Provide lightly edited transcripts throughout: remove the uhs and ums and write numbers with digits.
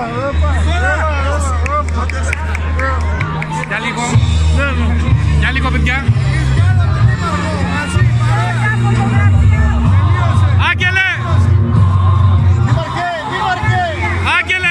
Για λίγο, παιδιά. Άγγελε! Άγγελε!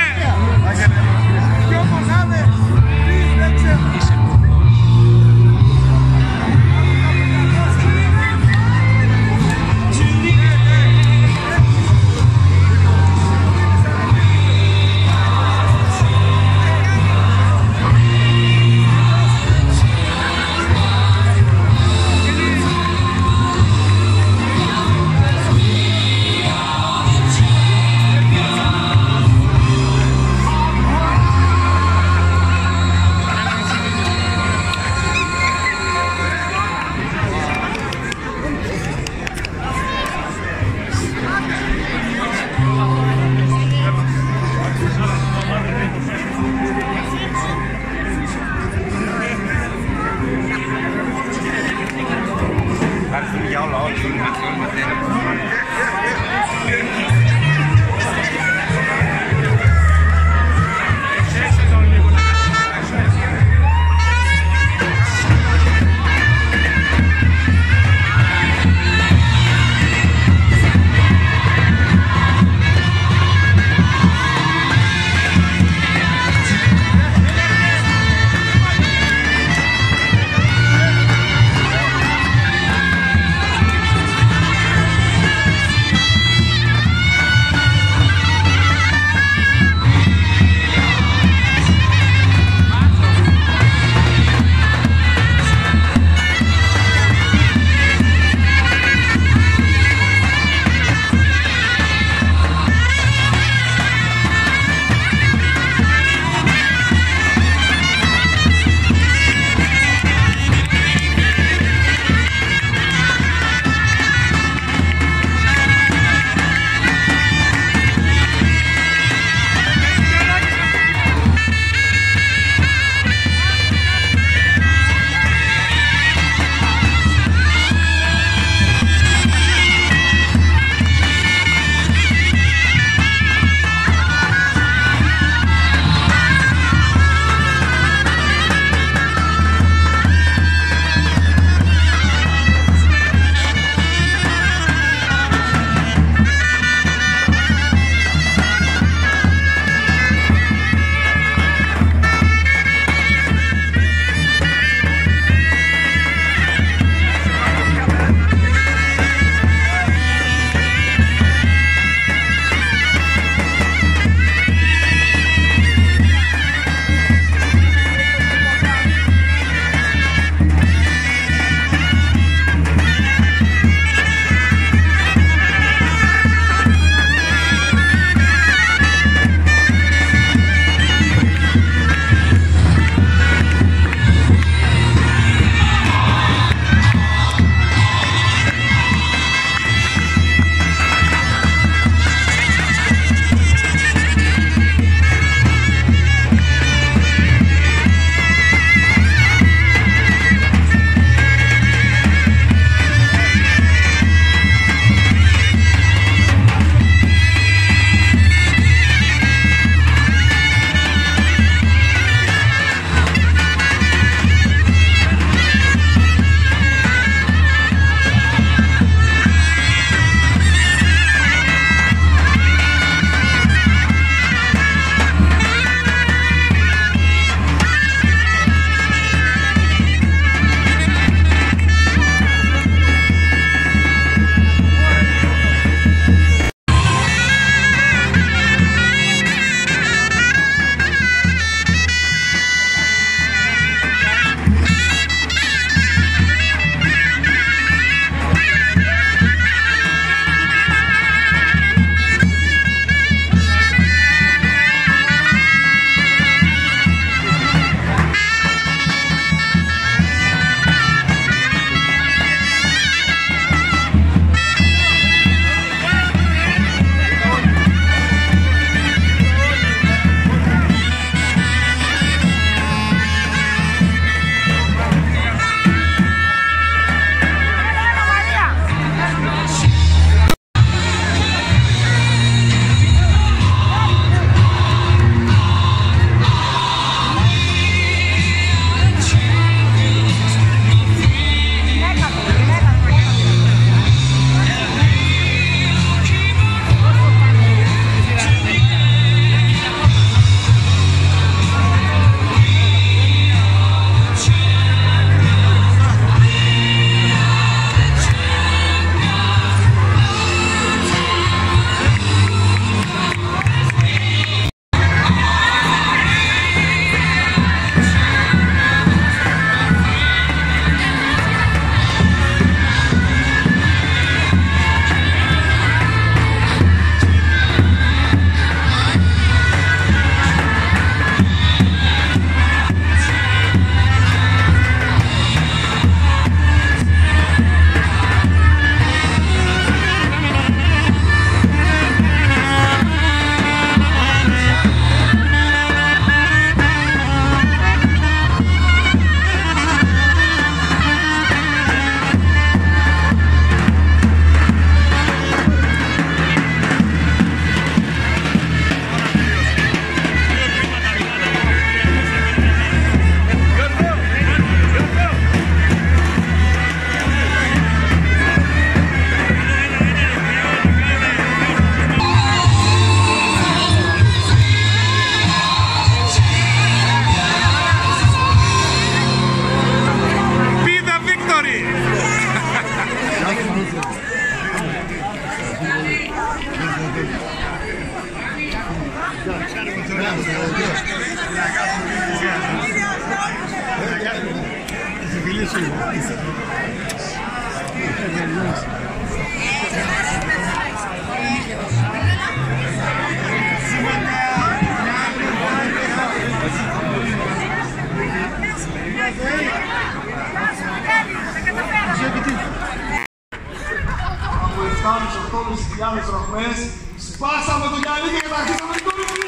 Φτάνουμε σε αυτό τις χιλιάδες ροχμές, σπάσαμε το γυαλί και κατακτήσαμε την κορυφή!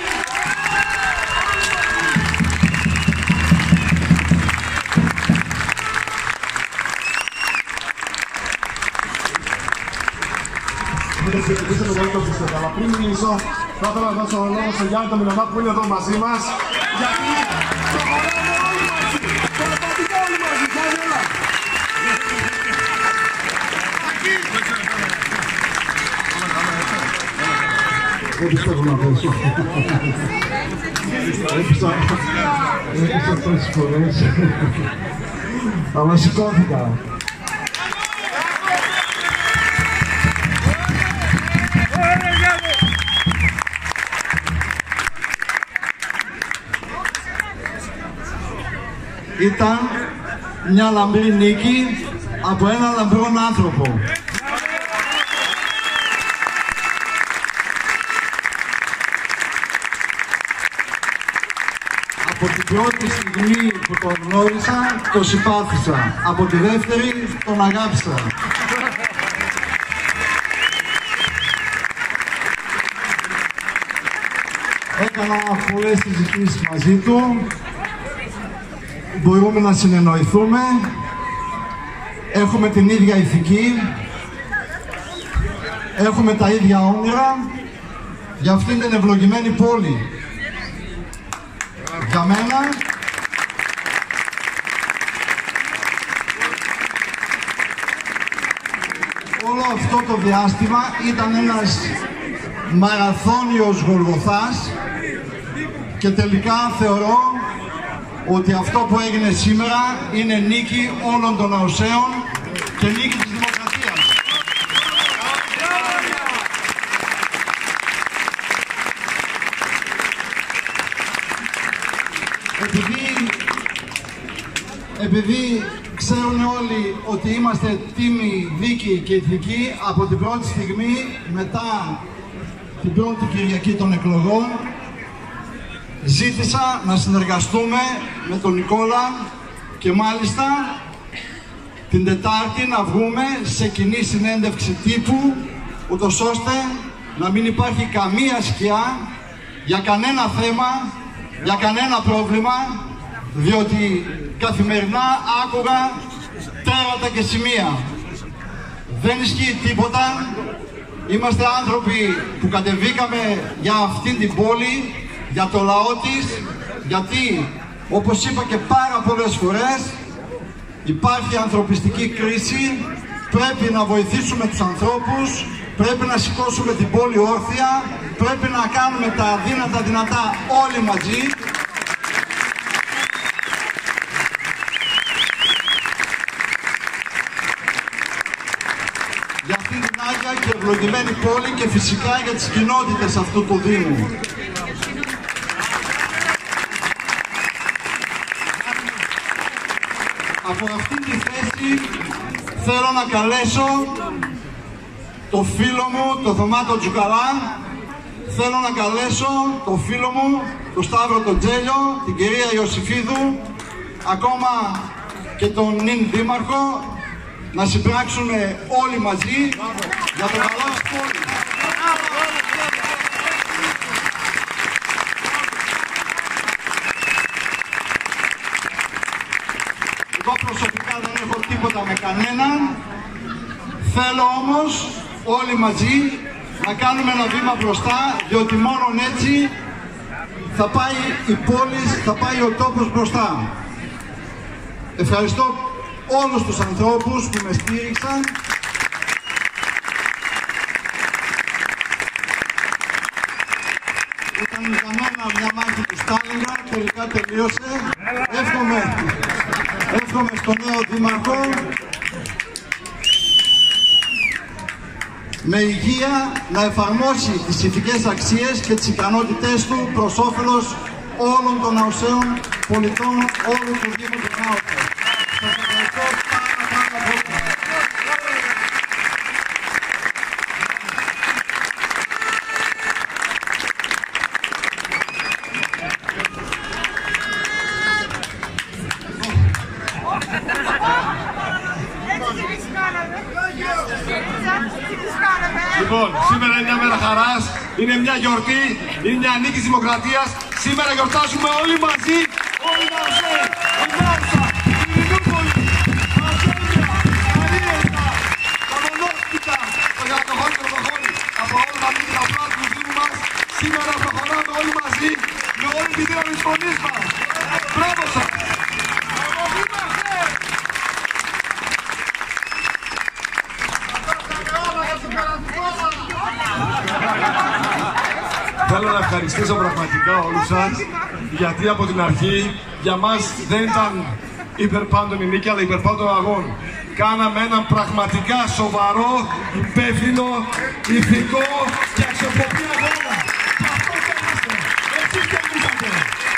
Μην ξεκινήσουμε για το πιστεύω, αλλά πριν μιλήσω, θα ήθελα να δώσω λόγο στο Γιάννη τον Μιλωνά που είναι εδώ μαζί μας, γιατί προχωράμε όλοι μαζί, πραγματικά όλοι μαζί, Γιάννη, έλα! Δεν πιστεύω να πέσω. Έπαιξα τόσες φορές, αλλά σηκώθηκα. Ήταν μια λαμπρή νίκη από έναν λαμπρόν άνθρωπο. Από την πρώτη στιγμή που τον γνώρισα, τον συμπάθησα. Από τη δεύτερη, τον αγάπησα. Έκανα πολλές συζητήσεις μαζί του. Μπορούμε να συνεννοηθούμε. Έχουμε την ίδια ηθική. Έχουμε τα ίδια όνειρα για αυτήν την ευλογημένη πόλη. Για μένα, όλο αυτό το διάστημα ήταν ένας μαραθώνιος Γολγοθάς και τελικά θεωρώ ότι αυτό που έγινε σήμερα είναι νίκη όλων των Αωσαίων και νίκη της δημοκρατίας. Επειδή ξέρουν όλοι ότι είμαστε τίμοι, δίκαιοι και ηθικοί, από την πρώτη στιγμή, μετά την πρώτη Κυριακή των εκλογών, ζήτησα να συνεργαστούμε με τον Νικόλα και μάλιστα την Τετάρτη να βγούμε σε κοινή συνέντευξη τύπου, ούτως ώστε να μην υπάρχει καμία σκιά για κανένα θέμα, για κανένα πρόβλημα, διότι καθημερινά άκουγα τέρατα και σημεία. Δεν ισχύει τίποτα. Είμαστε άνθρωποι που κατεβήκαμε για αυτήν την πόλη, για το λαό της, γιατί, όπως είπα και πάρα πολλές φορές, υπάρχει ανθρωπιστική κρίση, πρέπει να βοηθήσουμε τους ανθρώπους, πρέπει να σηκώσουμε την πόλη όρθια, πρέπει να κάνουμε τα αδύνατα δυνατά όλοι μαζί. Για αυτήν την άγια και ευλογημένη πόλη και φυσικά για τις κοινότητες αυτού του Δήμου. Από αυτή τη θέση θέλω να καλέσω το φίλο μου, το Θωμάτο Τζουκαλά, θέλω να καλέσω το φίλο μου, το Σταύρο τον Τζέλιο, την κυρία Ιωσήφιδου, ακόμα και τον νυν δήμαρχο, να συμπράξουν όλοι μαζί για το καλό της πόλης. Εγώ προσωπικά δεν έχω τίποτα με κανέναν, θέλω όμως όλοι μαζί να κάνουμε ένα βήμα μπροστά, διότι μόνον έτσι θα πάει η πόλη, θα πάει ο τόπος μπροστά. Ευχαριστώ όλους τους ανθρώπους που με στήριξαν. Ήταν για μένα μια μάχη του Στάλινγκρα, τελικά τελείωσε. Εύχομαι στον νέο δήμαρχο με υγεία να εφαρμόσει τις ηθικές αξίες και τις ικανότητές του προς όφελος όλων των Αωσαίων πολιτών όλου του Δήμου του Ναού. Σας ευχαριστώ. Λοιπόν, σήμερα είναι μια μέρα χαράς, είναι μια γιορτή, είναι μια νίκη της δημοκρατίας. Σήμερα γιορτάζουμε όλοι μαζί, όλοι μαζί. Η Μάρσα, η Ειρηνούπολη, τα Αζέρια, τα Ρίεστα, τα Μονόσπιτα, το Γαλατοχώρι και το Προχώρι. Από όλα τα μήνυμα τα πλάτη του Δήμου μας, σήμερα προχωράμε όλοι μαζί με όλη τη δύναμη της φωνής μας. Μπράβο σας! Θέλω να ευχαριστήσω πραγματικά όλους σας, γιατί από την αρχή για μας δεν ήταν υπερπάντων η νίκη, αλλά υπερπάντων αγών. Κάναμε έναν πραγματικά σοβαρό, υπεύθυνο, ηθικό και αξιοπρεπή αγώνα. Και αυτό κέρδισε. Εσείς κερδίσατε.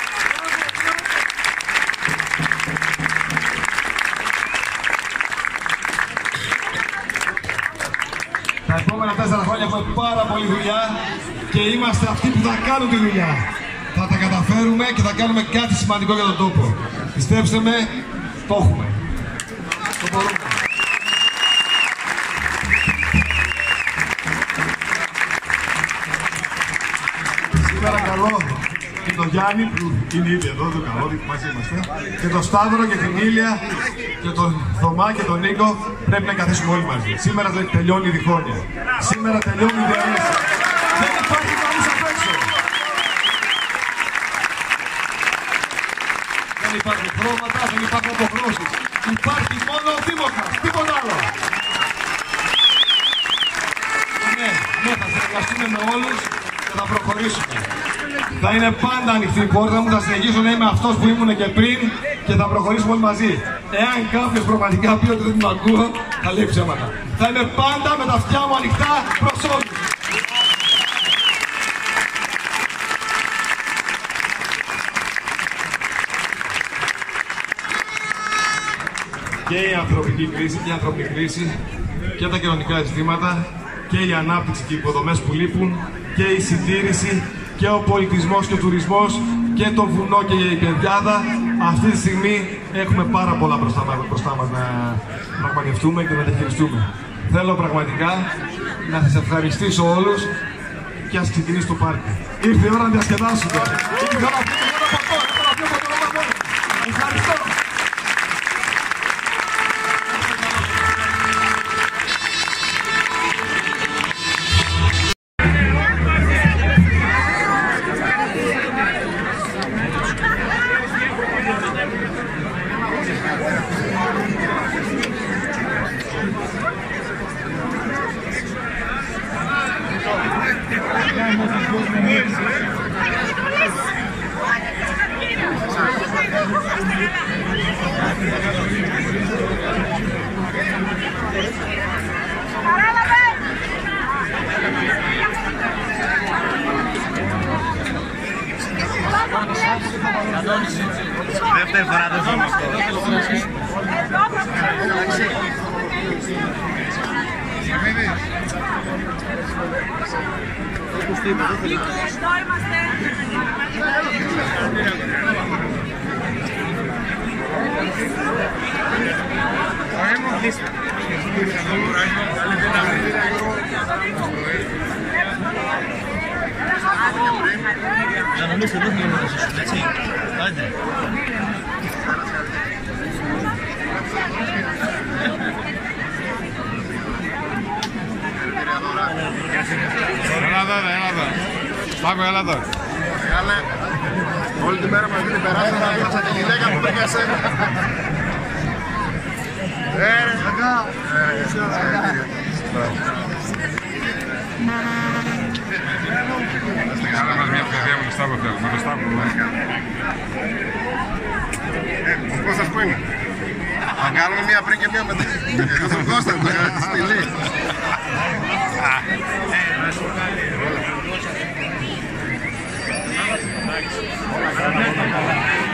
Τα επόμενα 4 χρόνια έχουμε πάρα πολλή δουλειά και είμαστε αυτοί που θα κάνουν τη δουλειά. Θα τα καταφέρουμε και θα κάνουμε κάτι σημαντικό για τον τόπο. Πιστέψτε με, το έχουμε. Το μπορούμε. Σήμερα καλώ και τον Γιάννη που είναι ήδη εδώ, το καλό, μαζί είμαστε, και τον Σταύρο και την Ήλια και τον Θωμά και τον Νίκο. Πρέπει να καθίσουμε όλοι μαζί. Σήμερα τελειώνει η διχόνοια. Σήμερα τελειώνει η διαρρήση. Δεν υπάρχει κανείς απ' έξω. Δεν υπάρχουν χρώματα, δεν υπάρχουν αποχρώσεις. Υπάρχει μόνο ο Δήμαρχος, τίποτα άλλο. Ναι, θα συνεργαστούμε με όλους και θα προχωρήσουμε. Θα είναι πάντα ανοιχτή η πόρτα μου, θα συνεχίσω να είμαι αυτός που ήμουν και πριν και θα προχωρήσουμε όλοι μαζί. Εάν κάποιος πραγματικά πει ότι δεν την ακούω, θα λέει ψέματα. Θα είμαι πάντα με τα αυτιά μου ανοιχτά προς όλους. Και η ανθρωπική κρίση και η ανθρώπινη κρίση και τα κοινωνικά ζητήματα και η ανάπτυξη και οι υποδομές που λείπουν και η συντήρηση και ο πολιτισμός και ο τουρισμός και το βουνό και η πεδιάδα. Αυτή τη στιγμή έχουμε πάρα πολλά μπροστά μας να πραγματευτούμε και να τα χειριστούμε. Θέλω πραγματικά να σας ευχαριστήσω όλους και ας ξεκινήσει το πάρτι. Ήρθε η ώρα να διασκεδάσουμε. Ήρθε η ώρα να φύγουμε από αυτό. Ευχαριστώ. Δεύτερη φορά το ζούμε αυτό. Εδώ είμαστε. Να νομίζω εδώ είναι να ζήσουν, έτσι. Άντε. Έλα εδώ. Πάμε, έλα εδώ. Όλη τη μέρα μας δίνει περάστα να πιάσα τη γυναίκα που πήγα εσένα. Ρε, αγά. Άρα μας μια παιδιά με το Σταύρο θέλω, με το Σταύρο. Ο Κώστας που είναι. Θα κάνουμε μία πριν και μία μετά. Τον Κώστα, το στυλί. Όλα καλά.